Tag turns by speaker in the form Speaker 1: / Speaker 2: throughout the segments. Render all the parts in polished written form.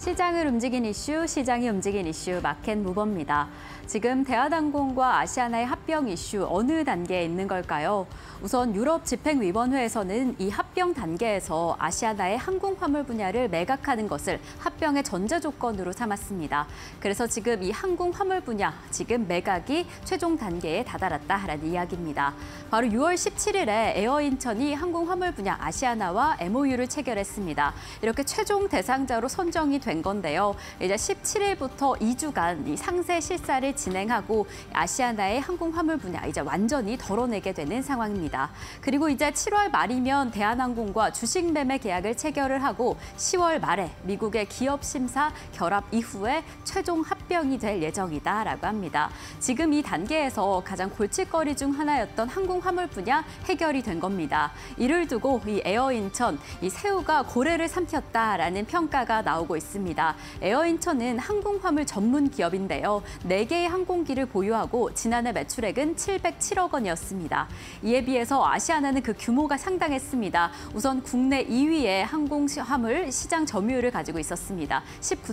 Speaker 1: 시장을 움직인 이슈, 시장이 움직인 이슈, 마켓 무버입니다. 지금 대한항공과 아시아나의 합병 이슈 어느 단계에 있는 걸까요? 우선 유럽 집행위원회에서는 이 합병 단계에서 아시아나의 항공화물 분야를 매각하는 것을 합병의 전제 조건으로 삼았습니다. 그래서 지금 이 항공화물 분야, 지금 매각이 최종 단계에 다다랐다라는 이야기입니다. 바로 6월 17일에 에어인천이 항공화물 분야 아시아나와 MOU를 체결했습니다. 이렇게 최종 대상자로 선정이 된 건데요. 이제 17일부터 2주간 이 상세 실사를 진행하고 아시아나의 항공화물 분야 이제 완전히 덜어내게 되는 상황입니다. 그리고 이제 7월 말이면 대한항공과 주식 매매 계약을 체결을 하고 10월 말에 미국의 기업 심사 결합 이후에 최종 합병이 될 예정이다라고 합니다. 지금 이 단계에서 가장 골칫거리 중 하나였던 항공화물 분야 해결이 된 겁니다. 이를 두고 이 에어인천, 이 새우가 고래를 삼켰다라는 평가가 나오고 있습니다. 에어인천은 항공화물 전문 기업인데요. 4개의 항공기를 보유하고 지난해 매출액은 707억 원이었습니다. 이에 비해서 아시아나는 그 규모가 상당했습니다. 우선 국내 2위의 항공화물 시장 점유율을 가지고 있었습니다.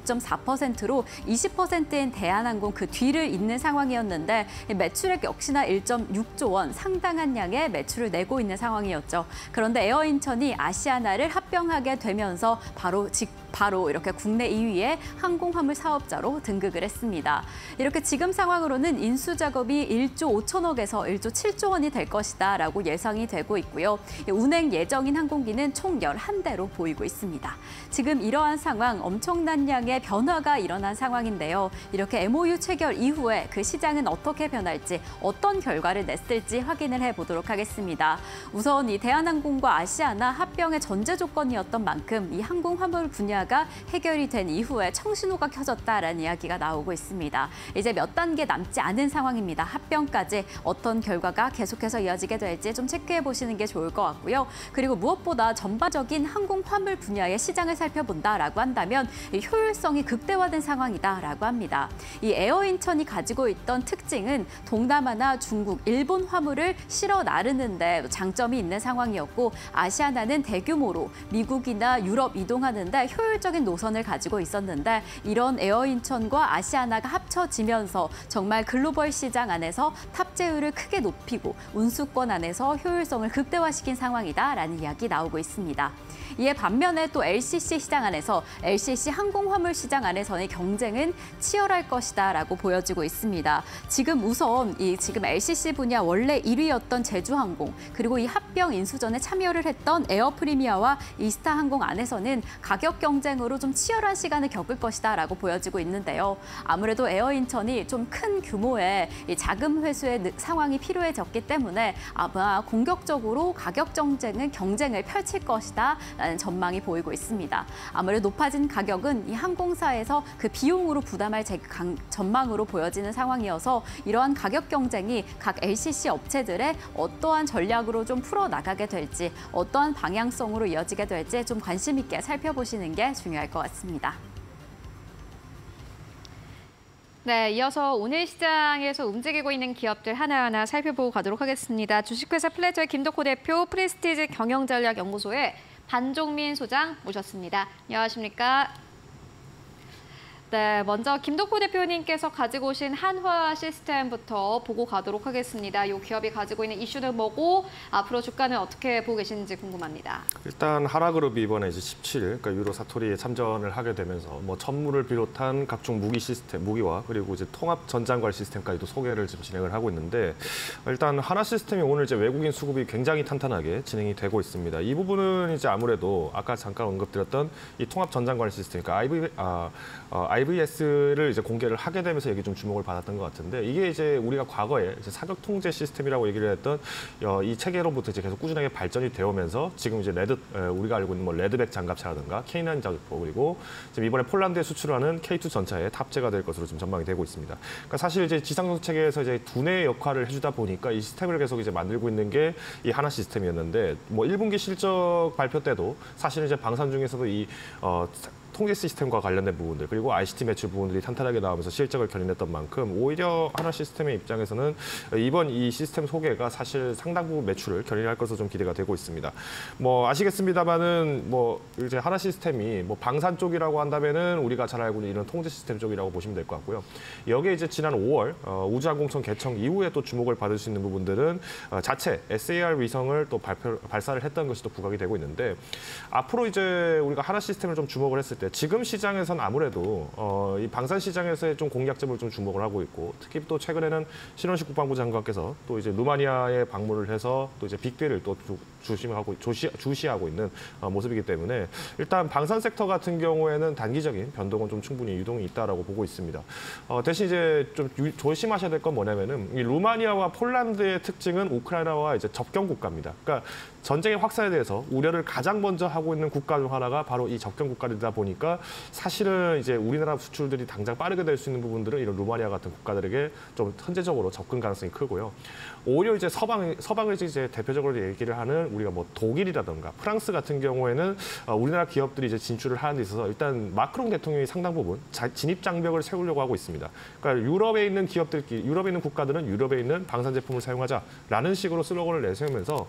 Speaker 1: 19.4%로 20%인 대한항공 그 뒤를 잇는 상황이었는데 매출액 역시나 1.6조 원 상당한 양의 매출을 내고 있는 상황이었죠. 그런데 에어인천이 아시아나를 합병하게 되면서 바로 이렇게 국내 2위의 항공화물 사업자로 등극을 했습니다. 이렇게 지금 상황으로는 인수 작업이 1조 5천억에서 1조 7조 원이 될 것이다라고 예상이 되고 있고요. 운행 예정인 항공기는 총 11대로 보이고 있습니다. 지금 이러한 상황, 엄청난 양의 변화가 일어난 상황인데요. 이렇게 MOU 체결 이후에 그 시장은 어떻게 변할지, 어떤 결과를 냈을지 확인을 해보도록 하겠습니다. 우선 이 대한항공과 아시아나 합병의 전제 조건이었던 만큼 이 항공화물 분야가 해결이 된 이후에 청신호가 켜졌다라는 이야기가 나오고 있습니다. 이제 몇 단계 남지 않은 상황입니다. 합병까지 어떤 결과가 계속해서 이어지게 될지 좀 체크해 보시는 게 좋을 것 같고요. 그리고 무엇보다 전반적인 항공화물 분야의 시장을 살펴본다라고 한다면 이 효율성이 극대화된 상황이다라고 합니다. 이 에어인천이 가지고 있던 특징은 동남아나 중국, 일본 화물을 실어 나르는 데 장점이 있는 상황이었고 아시아나는 대규모로 미국이나 유럽 이동하는 데 효율적인 노선을 가지고 있었는데 이런 에어인천과 아시아나가 합쳐지면서 정말 글로벌 시장 안에서 탑재율을 크게 높이고 운수권 안에서 효율성을 극대화시킨 상황이다라는 이야기 나오고 있습니다. 이에 반면에 또 LCC 시장 안에서 LCC 항공화물 시장 안에서의 경쟁은 치열할 것이다라고 보여지고 있습니다. 지금 우선 지금 LCC 분야 원래 1위였던 제주항공 그리고 이 합병 인수전에 참여를 했던 에어프리미아와 이스타항공 안에서는 가격 경쟁으로 좀 치열한 시간을 겪을 것이다라고 보여지고 있는데요. 아무래도 에어인천이 좀 큰 규모의 이 자금 회수의 상황이 필요해졌기 때문에 아마 공격적으로 가격 경쟁을 펼칠 것이다라는 전망이 보이고 있습니다. 아무래도 높아진 가격은 이 항공사에서 그 비용으로 부담할 전망으로 보여지는 상황이어서 이러한 가격 경쟁이 각 LCC 업체들의 어떠한 전략으로 좀 풀어나가게 될지 어떠한 방향성으로 이어지게 될지 좀 관심 있게 살펴보시는 게 중요할 것 같습니다.
Speaker 2: 네, 이어서 오늘 시장에서 움직이고 있는 기업들 하나하나 살펴보고 가도록 하겠습니다. 주식회사 플레저의 김덕호 대표, 프레스티지 경영전략연구소의 반종민 소장 모셨습니다. 안녕하십니까? 네, 먼저 김덕호 대표님께서 가지고 오신 한화 시스템부터 보고 가도록 하겠습니다. 이 기업이 가지고 있는 이슈는 뭐고 앞으로 주가는 어떻게 보고 계시는지 궁금합니다.
Speaker 3: 일단 하나그룹이 이번에 이제 17일 그러니까 유로 사토리에 참전을 하게 되면서 뭐 천물을 비롯한 각종 무기와 그리고 이제 통합 전장관 시스템까지도 소개를 지금 진행을 하고 있는데 일단 하나 시스템이 오늘 이제 외국인 수급이 굉장히 탄탄하게 진행이 되고 있습니다. 이 부분은 이제 아무래도 아까 잠깐 언급드렸던 이 통합 전장관 시스템, 그러니까 IVS를 이제 공개를 하게 되면서 이게 좀 주목을 받았던 것 같은데 이게 이제 우리가 과거에 이제 사격 통제 시스템이라고 얘기를 했던 이 체계로부터 이제 계속 꾸준하게 발전이 되오면서 지금 이제 우리가 알고 있는 뭐 레드백 장갑차라든가 K9 장갑차 그리고 지금 이번에 폴란드에 수출하는 K2 전차에 탑재가 될 것으로 지금 전망이 되고 있습니다. 그러니까 사실 이제 지상전투 체계에서 이제 두뇌의 역할을 해주다 보니까 이 시스템을 계속 이제 만들고 있는 게 이 하나 시스템이었는데 뭐 1분기 실적 발표 때도 사실 이제 방산 중에서도 이 통제 시스템과 관련된 부분들 그리고 ICT 매출 부분들이 탄탄하게 나오면서 실적을 견인했던 만큼 오히려 하나 시스템의 입장에서는 이번 이 시스템 소개가 사실 상당 부분 매출을 견인할 것으로 좀 기대가 되고 있습니다. 뭐 아시겠습니다만은 뭐 이제 하나 시스템이 뭐 방산 쪽이라고 한다면은 우리가 잘 알고 있는 이런 통제 시스템 쪽이라고 보시면 될 것 같고요. 여기에 이제 지난 5월 우주항공청 개청 이후에 또 주목을 받을 수 있는 부분들은 자체 SAR 위성을 또 발사를 했던 것이 또 부각이 되고 있는데 앞으로 이제 우리가 하나 시스템을 좀 주목을 했을 때 지금 시장에서는 아무래도 이 방산 시장에서의 좀 공략점을 좀 주목을 하고 있고 특히 또 최근에는 신원식 국방부 장관께서 또 이제 루마니아에 방문을 해서 또 이제 빅딜을 또 주시하고 있는 모습이기 때문에 일단 방산 섹터 같은 경우에는 단기적인 변동은 좀 충분히 유동이 있다라고 보고 있습니다. 대신 이제 좀 조심하셔야 될 건 뭐냐면은 이 루마니아와 폴란드의 특징은 우크라이나와 이제 접경 국가입니다. 그러니까 전쟁의 확산에 대해서 우려를 가장 먼저 하고 있는 국가 중 하나가 바로 이 접경 국가들이다 보니까 사실은 이제 우리나라 수출들이 당장 빠르게 될 수 있는 부분들은 이런 루마니아 같은 국가들에게 좀 선제적으로 접근 가능성이 크고요. 오히려 이제 서방을 이제 대표적으로 얘기를 하는 우리가 뭐 독일이라든가 프랑스 같은 경우에는 우리나라 기업들이 이제 진출을 하는 데 있어서 일단 마크롱 대통령이 상당 부분 진입 장벽을 세우려고 하고 있습니다. 그러니까 유럽에 있는 유럽에 있는 국가들은 유럽에 있는 방산 제품을 사용하자라는 식으로 슬로건을 내세우면서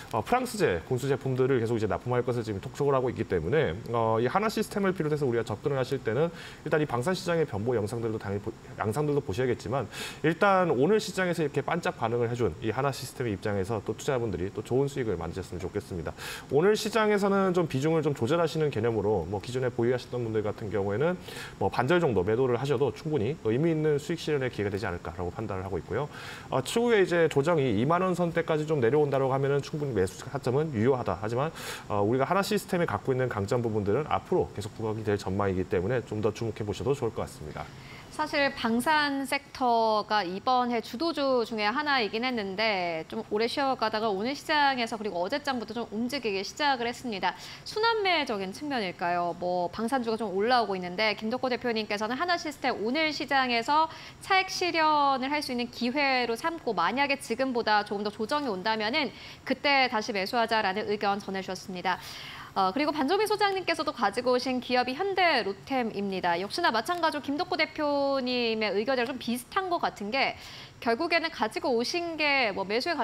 Speaker 3: 프랑스제 군수 제품들을 계속 이제 납품할 것을 지금 톡촉을 하고 있기 때문에 이 하나 시스템을 비롯해서 우리가 접근을 하실 때는 일단 이 방산 시장의 변보 영상들도 당연히 양상들도 보셔야겠지만 일단 오늘 시장에서 이렇게 반짝 반응을 해준 이 하나 시스템의 입장에서 또 투자자분들이 또 좋은 수익을 만드셨으면 좋겠습니다. 오늘 시장에서는 좀 비중을 좀 조절하시는 개념으로 뭐 기존에 보유하셨던 분들 같은 경우에는 뭐 반절 정도 매도를 하셔도 충분히 의미 있는 수익 실현의 기회가 되지 않을까라고 판단을 하고 있고요. 추후에 이제 조정이 2만 원 선대까지 좀 내려온다고 하면은 충분히 매수 타점은 유효하다. 하지만 우리가 하나 시스템이 갖고 있는 강점 부분들은 앞으로 계속 부각이 될 전망이기 때문에 좀 더 주목해 보셔도 좋을 것 같습니다.
Speaker 2: 사실 방산 섹터가 이번 해 주도주 중에 하나이긴 했는데 좀 오래 쉬어가다가 오늘 시장에서 그리고 어제장부터 좀 움직이기 시작을 했습니다. 순환매적인 측면일까요? 뭐 방산주가 좀 올라오고 있는데 김덕호 대표님께서는 하나 시스템 오늘 시장에서 차익 실현을 할 수 있는 기회로 삼고 만약에 지금보다 조금 더 조정이 온다면은 그때 다시 매수하자라는 의견 전해주셨습니다. 그리고 반조민 소장님께서도 가지고 오신 기업이 현대 로템입니다. 역시나 마찬가지로 김덕호 대표님의 의견이랑 좀 비슷한 것 같은 게 결국에는 가지고 오신 게 뭐 매수의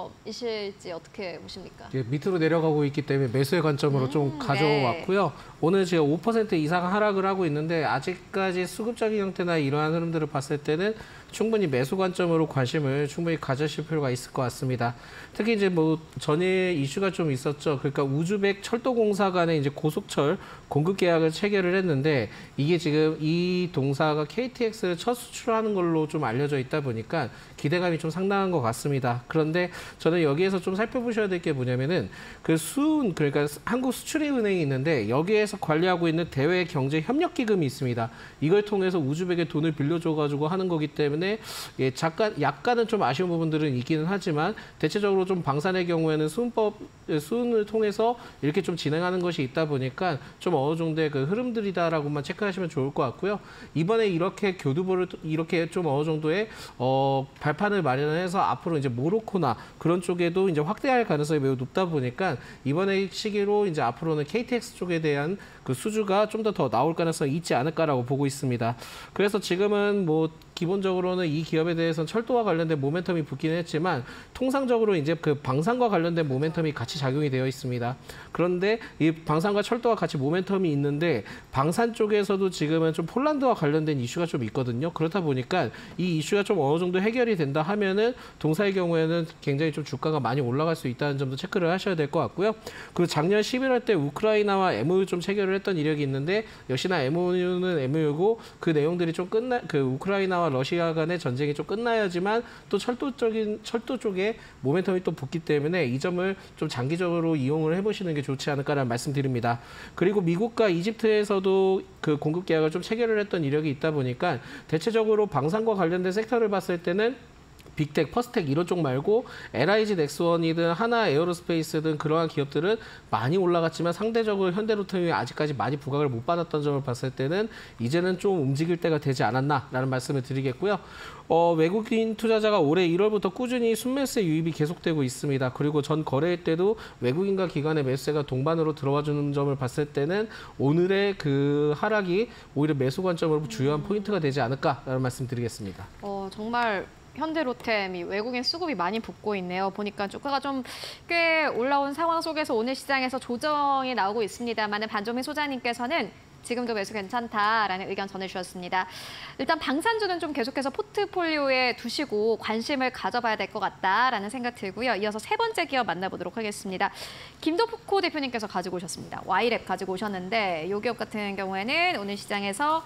Speaker 2: 관점이실지 어떻게 보십니까?
Speaker 4: 밑으로 내려가고 있기 때문에 매수의 관점으로 좀 가져왔고요. 네. 오늘 지금 5% 이상 하락을 하고 있는데 아직까지 수급적인 형태나 이러한 흐름들을 봤을 때는 충분히 매수 관점으로 관심을 충분히 가지실 필요가 있을 것 같습니다. 특히 이제 뭐 전에 이슈가 좀 있었죠. 그러니까 우즈벡 철도공사 간의 이제 고속철 공급 계약을 체결을 했는데 이게 지금 이 동사가 KTX를 첫 수출하는 걸로 좀 알려져 있다 보니까 기대감이 좀 상당한 것 같습니다. 그런데 저는 여기에서 좀 살펴보셔야 될 게 뭐냐면은 그 수은 그러니까 한국수출입은행이 있는데 여기에서 관리하고 있는 대외경제협력기금이 있습니다. 이걸 통해서 우즈벡에 돈을 빌려줘가지고 하는 거기 때문에 예, 약간은 좀 아쉬운 부분들은 있기는 하지만 대체적으로 좀 방산의 경우에는 수은을 통해서 이렇게 좀 진행하는 것이 있다 보니까 좀 어느 정도의 그 흐름들이다라고만 체크하시면 좋을 것 같고요. 이번에 이렇게 교두보를 이렇게 좀 어느 정도의 발판을 마련해서 앞으로 이제 모로코나 그런 쪽에도 이제 확대할 가능성이 매우 높다 보니까 이번에 시기로 이제 앞으로는 KTX 쪽에 대한 그 수주가 좀 더 나올 가능성이 있지 않을까라고 보고 있습니다. 그래서 지금은 뭐 기본적으로는 이 기업에 대해서는 철도와 관련된 모멘텀이 붙기는 했지만 통상적으로 이제 그 방산과 관련된 모멘텀이 같이 작용이 되어 있습니다. 그런데 이 방산과 철도와 같이 모멘텀이 있는데 방산 쪽에서도 지금은 좀 폴란드와 관련된 이슈가 좀 있거든요. 그렇다 보니까 이 이슈가 좀 어느 정도 해결이 된다 하면은 동사의 경우에는 굉장히 좀 주가가 많이 올라갈 수 있다는 점도 체크를 하셔야 될 것 같고요. 그리고 작년 11월 때 우크라이나와 MOU 좀 체결을 했던 이력이 있는데 역시나 MOU는 MOU고 그 내용들이 좀 그 우크라이나와 러시아 간의 전쟁이 좀 끝나야지만 또 철도 쪽에 모멘텀이 또 붙기 때문에 이 점을 좀 장기적으로 이용을 해보시는 게 좋지 않을까라는 말씀드립니다. 그리고 미국과 이집트에서도 그 공급 계약을 좀 체결을 했던 이력이 있다 보니까 대체적으로 방산과 관련된 섹터를 봤을 때는 빅텍, 퍼스텍 이런 쪽 말고 LIG 넥스원이든 하나 에어로스페이스든 그러한 기업들은 많이 올라갔지만 상대적으로 현대로템이 아직까지 많이 부각을 못 받았던 점을 봤을 때는 이제는 좀 움직일 때가 되지 않았나라는 말씀을 드리겠고요. 외국인 투자자가 올해 1월부터 꾸준히 순매수의 유입이 계속되고 있습니다. 그리고 전 거래일 때도 외국인과 기관의 매수세가 동반으로 들어와 주는 점을 봤을 때는 오늘의 그 하락이 오히려 매수 관점으로 주요한 포인트가 되지 않을까라는 말씀 드리겠습니다.
Speaker 2: 정말 현대로템이 외국인 수급이 많이 붙고 있네요. 보니까 주가가 좀 꽤 올라온 상황 속에서 오늘 시장에서 조정이 나오고 있습니다만 반종민 소장님께서는 지금도 매수 괜찮다라는 의견 전해주셨습니다. 일단 방산주는 좀 계속해서 포트폴리오에 두시고 관심을 가져봐야 될 것 같다라는 생각 들고요. 이어서 세 번째 기업 만나보도록 하겠습니다. 김도코 대표님께서 가지고 오셨습니다. Y랩 가지고 오셨는데 이 기업 같은 경우에는 오늘 시장에서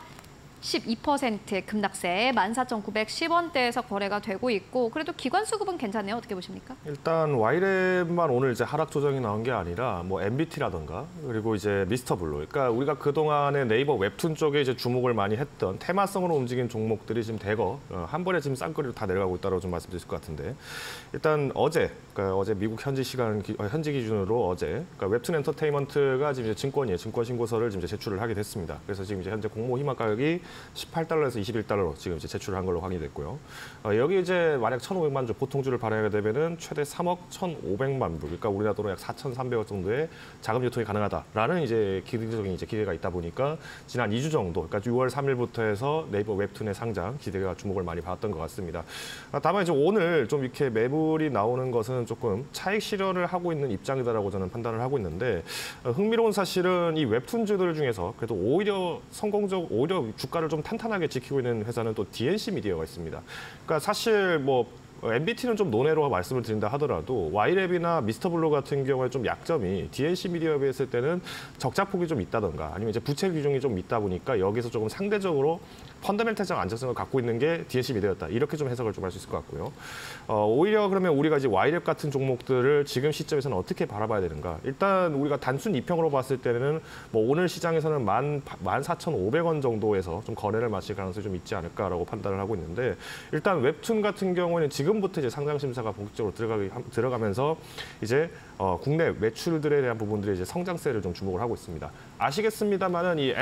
Speaker 2: 12%의 급락세 14,910원대에서 거래가 되고 있고 그래도 기관 수급은 괜찮네요. 어떻게 보십니까?
Speaker 3: 일단 Y랩만 오늘 이제 하락 조정이 나온 게 아니라 뭐 MBT라던가 그리고 이제 미스터블루. 그러니까 우리가 그동안에 네이버 웹툰 쪽에 이제 주목을 많이 했던 테마성으로 움직인 종목들이 지금 대거 한 번에 지금 쌍끌이로 다 내려가고 있다고 좀 말씀드릴 것 같은데 일단 그러니까 어제 미국 현지 기준으로 어제 그러니까 웹툰 엔터테인먼트가 지금 이제 증권 신고서를 지금 이제 제출을 하게 됐습니다. 그래서 지금 이제 현재 공모 희망 가격이 18달러에서 21달러로 지금 이제 제출을 한 걸로 확인이 됐고요. 여기 이제 만약 1,500만 주 보통주를 발행하게 되면은 최대 3억 1,500만 불, 그러니까 우리나라 돈으로 약 4,300억 정도의 자금 유통이 가능하다라는 이제 기대적인 이제 기대가 있다 보니까 지난 2주 정도, 그러니까 6월 3일부터 해서 네이버 웹툰의 상장 기대가 주목을 많이 받았던 것 같습니다. 다만 이제 오늘 좀 이렇게 매물이 나오는 것은 조금 차익 실현을 하고 있는 입장이다라고 저는 판단을 하고 있는데 흥미로운 사실은 이 웹툰주들 중에서 그래도 오히려 주가를 좀 탄탄하게 지키고 있는 회사는 또 DNC 미디어가 있습니다. 그러니까 사실 뭐 MBT는 좀 논외로 말씀을 드린다 하더라도 Y랩이나 미스터블루 같은 경우에 좀 약점이 DNC 미디어에 비했을 때는 적자폭이 좀 있다던가 아니면 이제 부채 비중이 좀 있다 보니까 여기서 조금 상대적으로 펀더멘탈적 안정성을 갖고 있는 게 DNC 미디어였다. 이렇게 좀 해석을 좀 할 수 있을 것 같고요. 오히려 그러면 우리가 이제 Y랩 같은 종목들을 지금 시점에서는 어떻게 바라봐야 되는가? 일단 우리가 단순 이평으로 봤을 때는 뭐 오늘 시장에서는 14,500원 정도에서 좀 거래를 마칠 가능성이 좀 있지 않을까라고 판단을 하고 있는데 일단 웹툰 같은 경우에는 지금부터 이제 상장 심사가 본격적으로 들어가면서 이제 국내 매출들에 대한 부분들이 이제 성장세를 좀 주목을 하고 있습니다. 아시겠습니다만은 이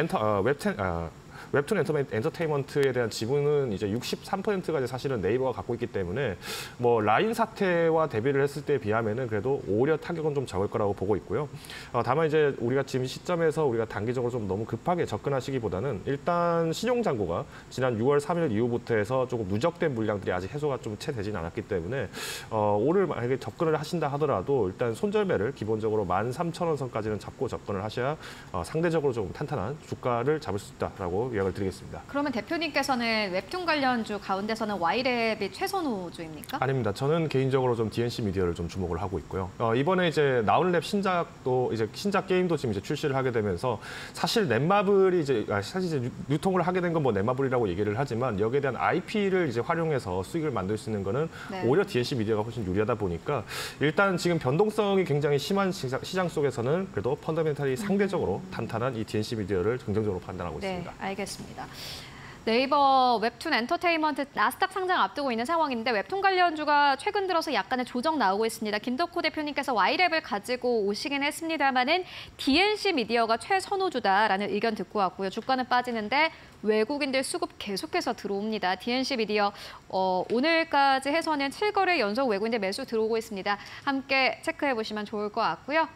Speaker 3: 웹툰 엔터테인먼트에 대한 지분은 이제 63%가 이제 사실은 네이버가 갖고 있기 때문에 뭐 라인 사태와 대비를 했을 때에 비하면은 그래도 오히려 타격은 좀 적을 거라고 보고 있고요. 다만 이제 우리가 지금 시점에서 우리가 단기적으로 좀 너무 급하게 접근하시기보다는 일단 신용 잔고가 지난 6월 3일 이후부터 해서 조금 누적된 물량들이 아직 해소가 좀 채 되진 않았기 때문에 오늘 만약에 접근을 하신다 하더라도 일단 손절매를 기본적으로 13,000원 선까지는 잡고 접근을 하셔야 상대적으로 좀 탄탄한 주가를 잡을 수 있다라고 요약을 드리겠습니다.
Speaker 2: 그러면 대표님께서는 웹툰 관련주 가운데서는 Y랩이 최선호주입니까?
Speaker 3: 아닙니다. 저는 개인적으로 좀 DNC 미디어를 좀 주목을 하고 있고요. 이번에 이제 나운랩 신작 게임도 지금 이제 출시를 하게 되면서 사실 넷마블이 이제 유통을 하게 된 건 뭐 넷마블이라고 얘기를 하지만 여기에 대한 IP를 이제 활용해서 수익을 만들 수 있는 거는
Speaker 2: 네.
Speaker 3: 오히려 DNC 미디어가 훨씬 유리하다 보니까 일단 지금 변동성이 굉장히 심한 시장 속에서는 그래도 펀더멘탈이 상대적으로 탄탄한 이 DNC 미디어를 긍정적으로 판단하고 있습니다.
Speaker 2: 알겠습니다. 네이버 웹툰 엔터테인먼트 나스닥 상장 앞두고 있는 상황인데 웹툰 관련주가 최근 들어서 약간의 조정 나오고 있습니다. 김덕호 대표님께서 Y랩을 가지고 오시긴 했습니다만은 DNC 미디어가 최선호주다라는 의견 듣고 왔고요. 주가는 빠지는데 외국인들 수급 계속해서 들어옵니다. DNC 미디어 오늘까지 해서는 7거래 연속 외국인들 매수 들어오고 있습니다. 함께 체크해 보시면 좋을 것 같고요.